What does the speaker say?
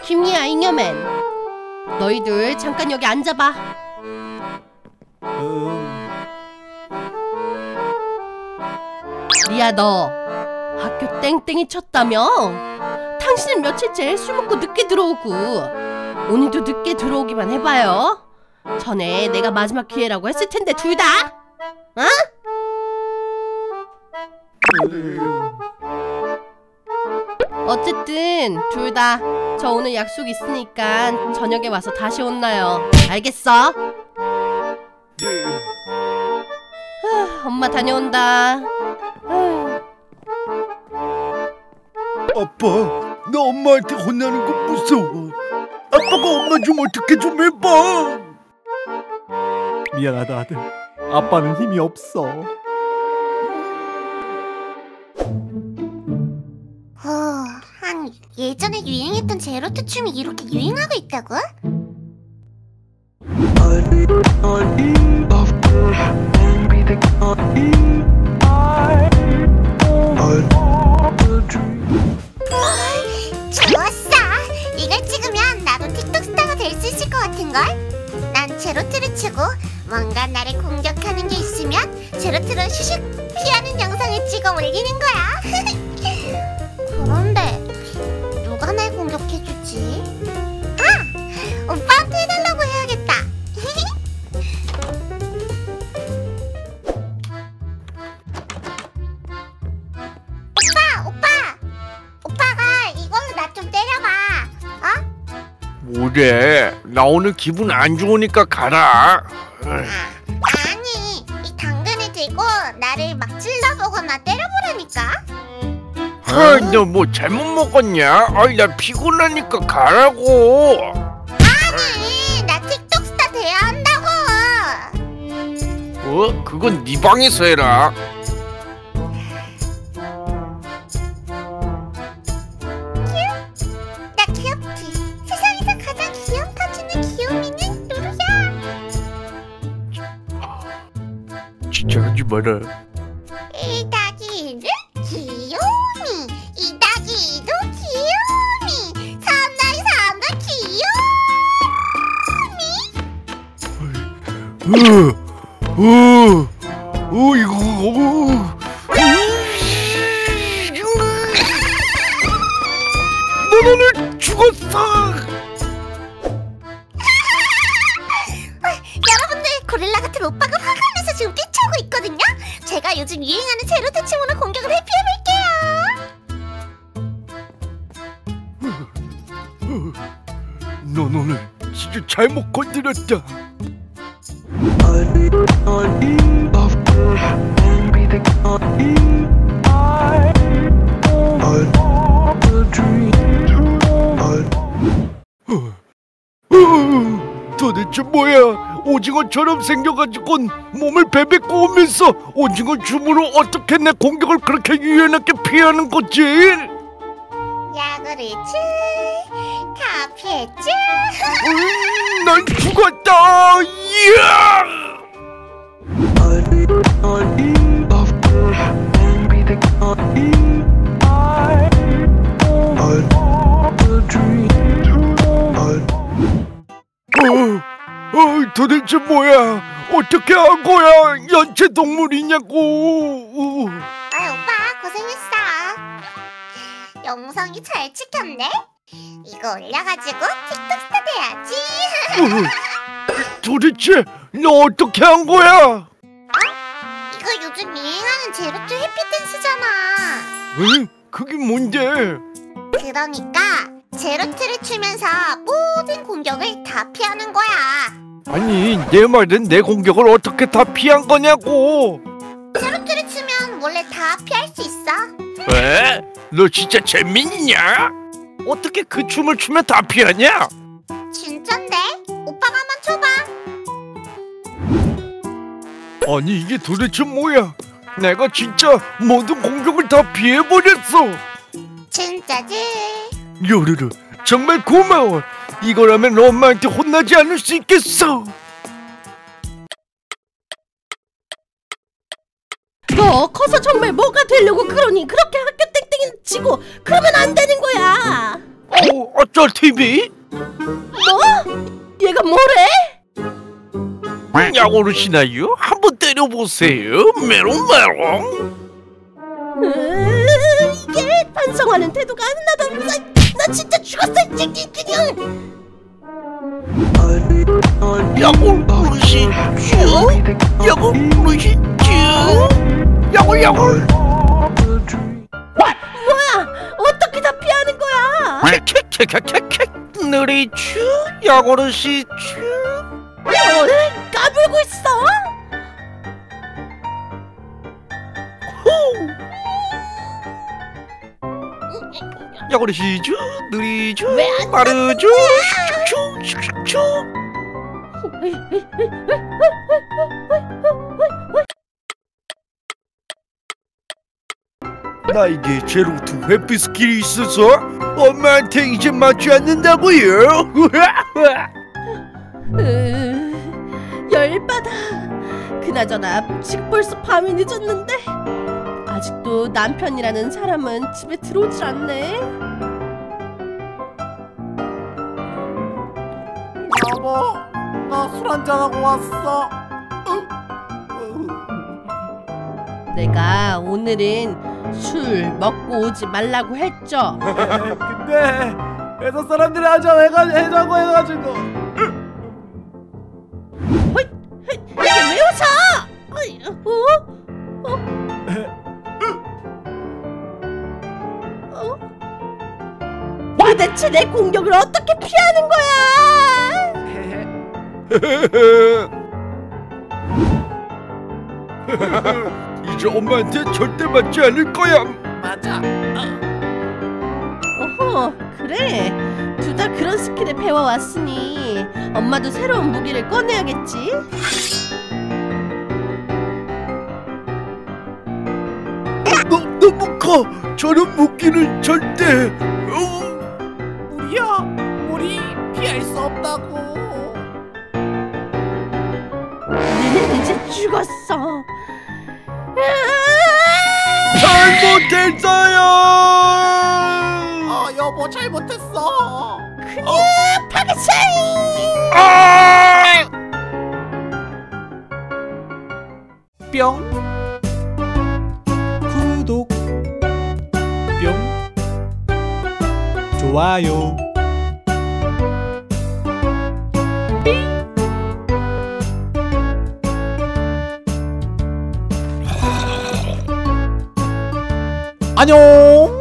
킴이야, 잉여맨. 너희들 잠깐 여기 앉아봐. 리아, 너 학교 땡땡이 쳤다며? 당신은 며칠째 술 먹고 늦게 들어오고 오늘도 늦게 들어오기만 해봐요. 전에 내가 마지막 기회라고 했을 텐데 둘 다? 어? 어쨌든 둘 다 저 오늘 약속 있으니까 저녁에 와서 다시 혼나요. 알겠어? 엄마 다녀온다. 아빠, 나 엄마한테 혼나는 거 무서워. 아빠가 엄마 좀 어떻게 좀 해봐. 미안하다 아들. 아빠는 힘이 없어. 예전에 유행했던 제로투 춤이 이렇게 유행하고 있다고? 좋았어! 이걸 찍으면 나도 틱톡 스타가 될 수 있을 것 같은걸? 난 제로투를 추고 뭔가 나를 공격하는 게 있으면 제로투로 슈슉 피하는 영상을 찍어 올리는 거야. 그런데 누가 날 공격해주지? 아! 오빠한테 해달라고 해야겠다. 오빠가 이걸로 나 좀 때려봐. 어? 뭐래? 나 오늘 기분 안 좋으니까 가라. 아니, 이 당근을 들고 나를 막 찔러보거나 때려보라니까. 너 뭐 잘못 먹었냐? 아이, 나 피곤하니까 가라고. 아니, 나 틱톡 스타 돼야 한다고. 그건 네 방에서 해라. 나 귀엽지? 세상에서 가장 귀여움 터지는 귀요미는 누구야? 진짜 하지 마라. 이 닭이는 귀요미, 이 닭이도 귀요미, 삼나이 귀요미. 넌 오늘 죽었어. 여러분들, 고릴라 같은 오빠가 화가 나서 지금 뛰쳐오고 있거든요. 제가 요즘 유행하는 제로투 춤으로 공격을 회피해볼게요. 넌 오늘 진짜 잘못 건드렸다. 도대체 뭐야? 오징어처럼 생겨가지고 몸을 베베고 오면서 오징어 춤으로 어떻게 내 공격을 그렇게 유연하게 피하는 거지? 야구를 다 피했죠? 난 죽었다! 이야! 도대체 뭐야? 어떻게 한 거야? 연체 동물이냐고? 오빠 고생했어. 영상이 잘 찍혔네? 이거 올려가지고 틱톡 스타 돼야지. 도대체 너 어떻게 한 거야? 이거 요즘 유행하는 제로투 해피 댄스잖아. 응? 그게 뭔데? 그러니까 제로투를 추면서 모든 공격을 다 피하는 거야. 아니, 내 말은 내 공격을 어떻게 다 피한 거냐고. 제로투를 추면 원래 다 피할 수 있어. 왜? 너 진짜 재민이냐? 어떻게 그 춤을 추면 다 피하냐? 진짠데? 오빠가 한번 춰봐. 아니, 이게 도대체 뭐야? 내가 진짜 모든 공격을 다 피해버렸어. 진짜지? 요르르, 정말 고마워. 이거라면 엄마한테 혼나지 않을 수 있겠어. 너 커서 정말 뭐가 되려고 그러니? 그렇게 학교 땡땡이 치고 그러면 안 되는 거야. TV? 뭐? 얘가 뭐래? 야구르시나요? 한번 때려보세요. 메롱메롱. 이게 반성하는 태도가 하나도 없어. 나 진짜 죽었어. 그냥. 야구르시죠? 야구르시죠? 야구. 뭐야? 어떻게 다 피하는 거야? 느리추 야구르시추. 까불고 있어? 야구르시죠? 느리추 왜안 빠르죠? 슉슉슉슉. 나에게 제로투 회피 스킬이 있어서 엄마한테 이제 맞지 않는다고요? 열받아. 그나저나 지금 벌써 밤이 늦었는데 아직도 남편이라는 사람은 집에 들어오질 않네. 여보, 나 술 한잔하고 왔어. 내가 오늘은 술 먹고 오지 말라고 했죠. 근데 회사 사람들이 해자고 해가지고. 이게 왜 웃어? 도대체 내 공격을 어떻게 피하는 거야? 이제 엄마한테 절대 맞지 않을 거야. 맞아. 어허, 그래. 둘 다 그런 스킬을 배워왔으니 엄마도 새로운 무기를 꺼내야겠지. 너무 커. 저런 무기는 절대. 우리 피할 수 없다고. 너는 이제 죽었어. 잘못했어요. 여보 잘못했어. 그냥 파괴차이. 뿅. 구독. 뿅. 좋아요. 안녕.